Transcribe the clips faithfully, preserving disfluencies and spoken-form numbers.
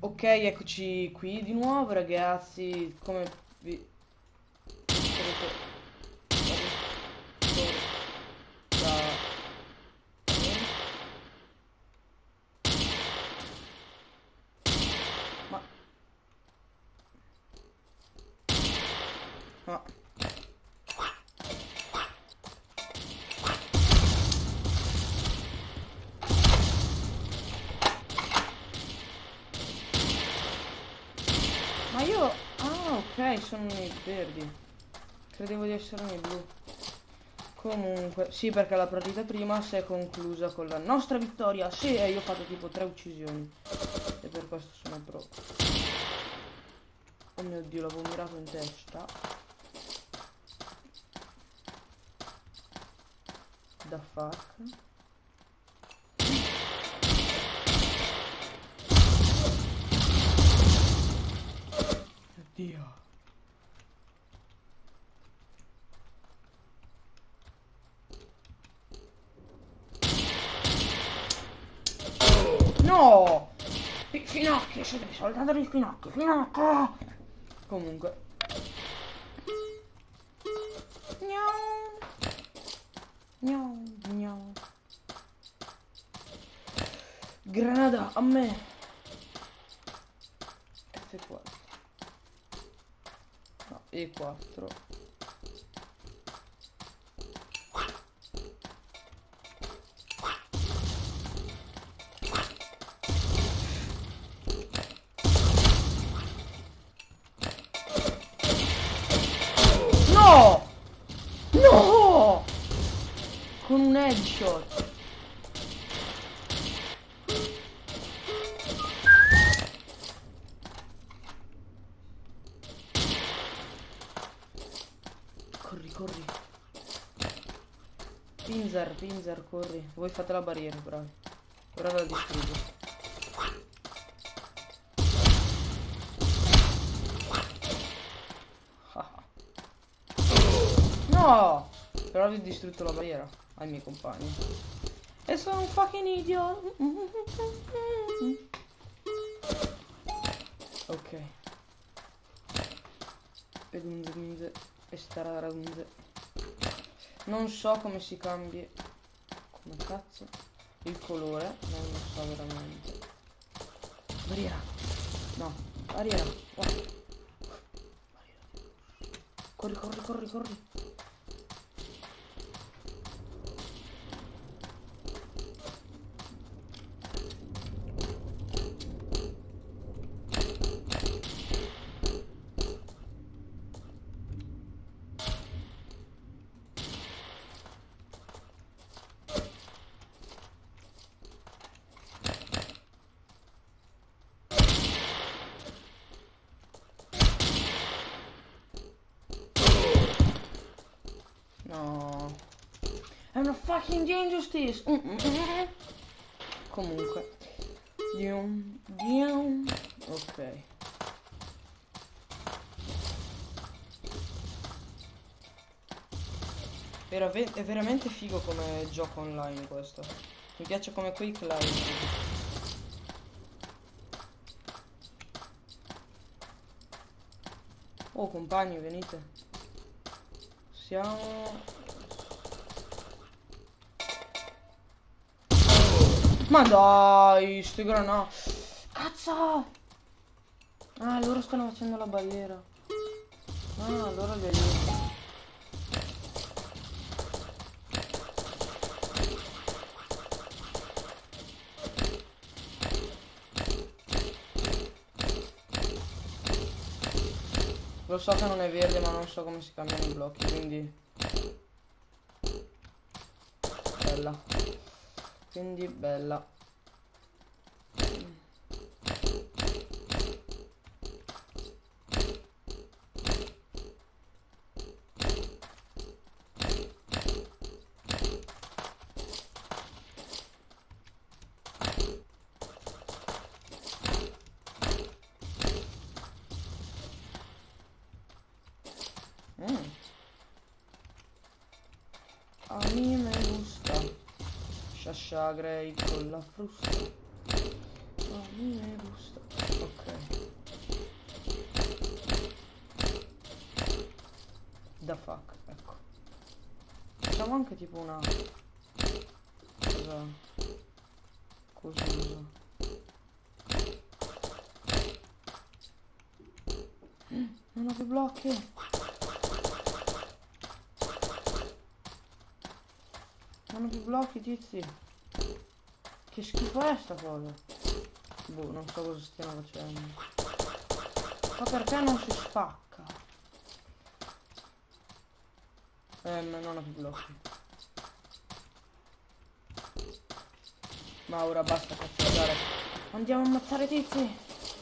Ok, eccoci qui di nuovo, ragazzi. Come vi sarete ma ma ma io ah ok, sono i verdi. Credevo di essere nei blu. Comunque, sì, perché la partita prima si è conclusa con la nostra vittoria. Sì, e io ho fatto tipo tre uccisioni. E per questo sono pro. Oh mio Dio, l'avevo mirato in testa. Da fuck. Oddio. No! I finocchi, siete soldato di finocchi, finocco! Comunque. Gnau. Gnau, gnau. Granada, a me. F quattro. No, E quattro. No! No! Con un headshot. Corri, corri. Pinzer, Pinzer, corri. Voi fate la barriera, bravi. Ora la distruggo. No! Però vi ho distrutto la barriera ai miei compagni. E sono un fucking idiot. Ok. Pedunze, gunze e stararunze. Non so come si cambia. Come cazzo? Il colore. Non lo so veramente. Barriera. No. Barriera. Oh. Barriera. Corri, corri, corri, corri. No, è una fucking injustice. Mm -mm -mm. Comunque, dium, dium. Ok. Era ve è veramente figo come gioco online questo. Mi piace come Quick Live. Oh compagni, venite. Siamo... Ma dai, sti granati. Cazzo! Ah, loro stanno facendo la barriera. Ah, allora li aiuto. Lo so che non è verde, ma non so come si cambiano i blocchi, quindi... Bella. Quindi bella. Mm. A mí me gusta Sasha Grey con la frusta. me gusta. Ok. Da fuck, ecco. Facciamo anche tipo una cosa così. Non ho più blocchi. Non ho più blocchi, tizi. Che schifo è sta cosa? Boh, non so cosa stiamo facendo. Ma perché non si spacca? Ehm, non ho più blocchi. Ma ora basta cazzeggiare. Andiamo a ammazzare tizi.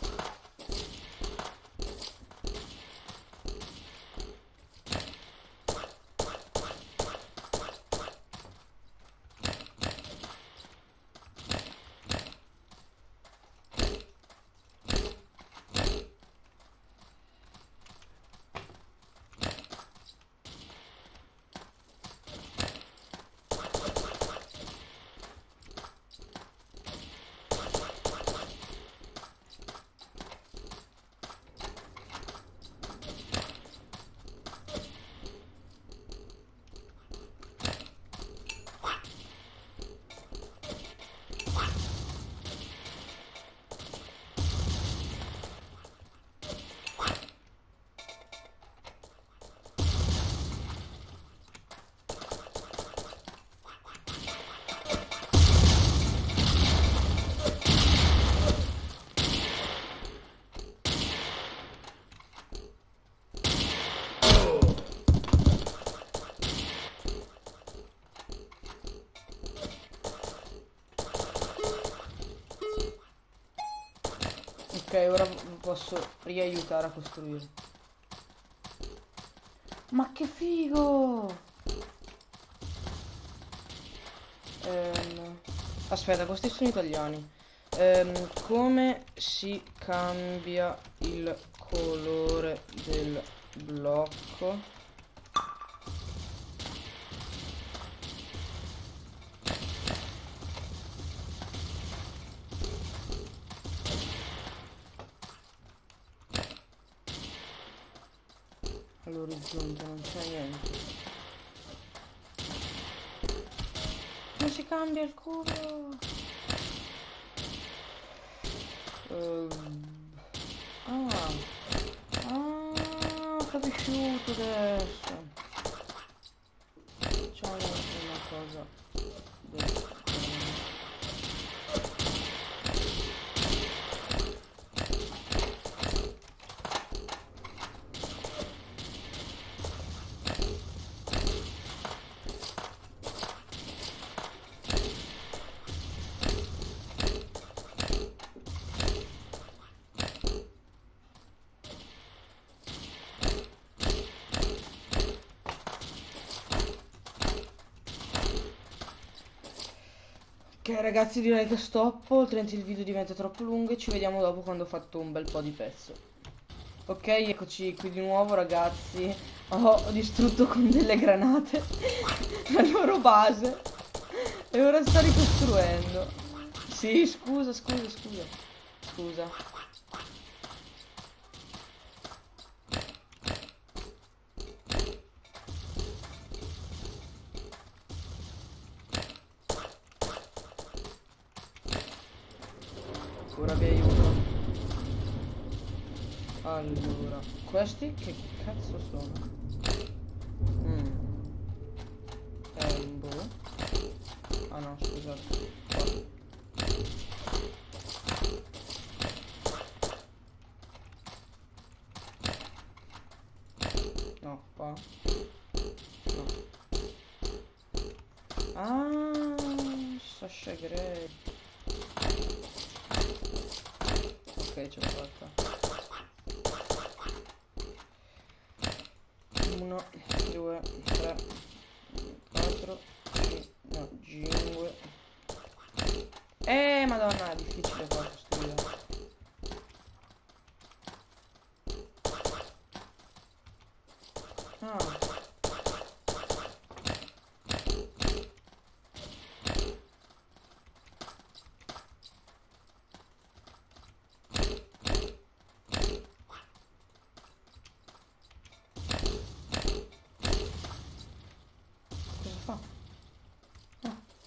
Ok, ora posso riaiutare a costruire. Ma che figo! Ehm, aspetta, questi sono italiani. Ehm, come si cambia il colore del blocco? All'orizzonte non c'è niente. Come si cambia il cubo? Ehm, ah, ah, ho capisciuto adesso. Facciamo una cosa del Ok ragazzi, direi che stoppo, altrimenti il video diventa troppo lungo e ci vediamo dopo quando ho fatto un bel po' di pezzo. Ok, eccoci qui di nuovo ragazzi. Ho distrutto con delle granate la loro base e ora sta ricostruendo. Sì, scusa, scusa, scusa. Scusa. Ora vi aiuto. Allora, questi che cazzo sono? Mm. È un boh. Ah no, scusate. Qua. No, qua. No. Ah, Sasha Grey. Ok, ce l'ho fatta. uno, due, tre, quattro, no, cinque. Eh, madonna, è difficile qua costruire. Ah.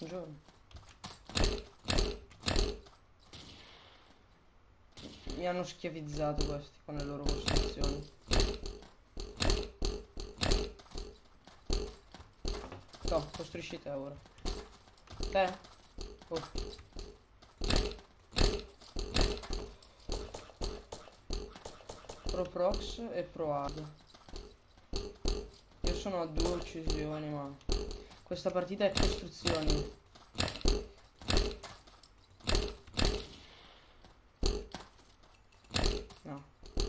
giorno. Mi hanno schiavizzato questi con le loro costruzioni. No, costruisci te ora. Te? Oh. Pro prox e pro ad. Io sono a due uccisioni, ma questa partita è costruzioni. No.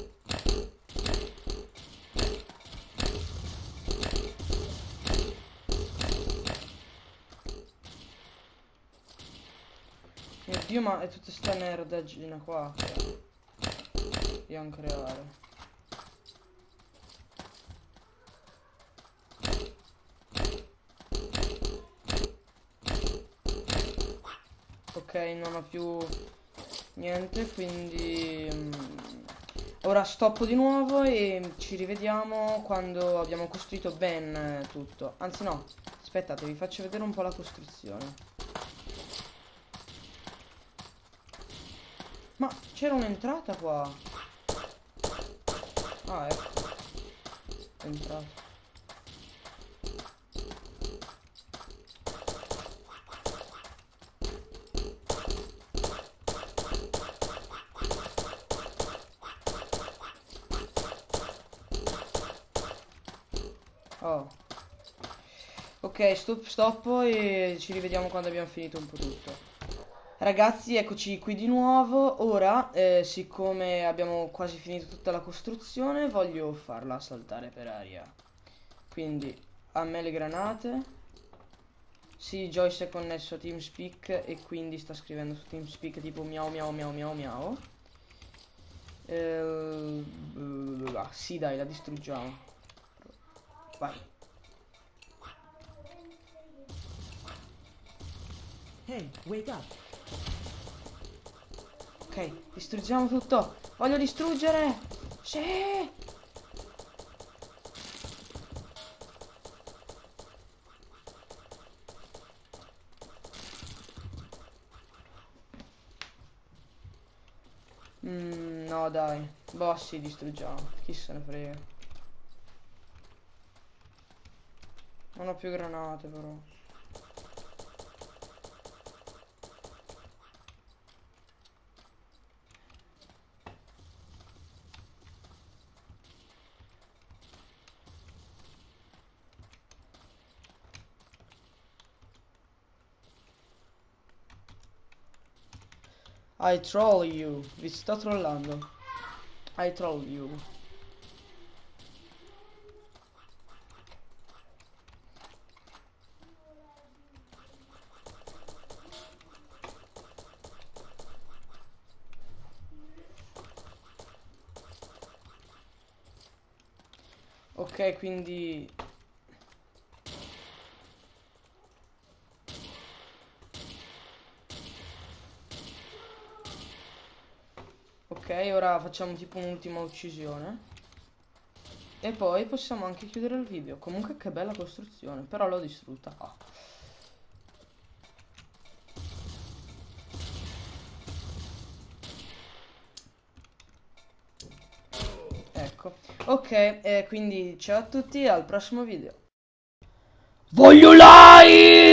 Mio Dio, ma è tutta sta nerdaggina qua che dobbiamo creare. Ok, non ho più niente, quindi um, ora stoppo di nuovo e ci rivediamo quando abbiamo costruito ben tutto. Anzi no, aspettate, vi faccio vedere un po' la costruzione. Ma c'era un'entrata qua. Ah, ecco. È entrato. Oh. Ok, stop, stoppo e ci rivediamo quando abbiamo finito un po' tutto. Ragazzi, eccoci qui di nuovo. Ora, eh, siccome abbiamo quasi finito tutta la costruzione, voglio farla saltare per aria. Quindi, a me le granate. Sì, Joyce è connesso a TeamSpeak e quindi sta scrivendo su TeamSpeak tipo miau miau miau miau miau. Eh, sì, dai, la distruggiamo. Vai. Hey, wake up. Ok, distruggiamo tutto. Voglio distruggere. Sì. Mm, no, dai. Boh, sì, distruggiamo. Chi se ne frega. Non ho più granate, però. I troll you. Vi sto trollando. I troll you. Ok, quindi ok, ora facciamo tipo un'ultima uccisione e poi possiamo anche chiudere il video. Comunque che bella costruzione, però l'ho distrutta. Ah. Ecco, ok, eh, quindi ciao a tutti, al prossimo video. Voglio like!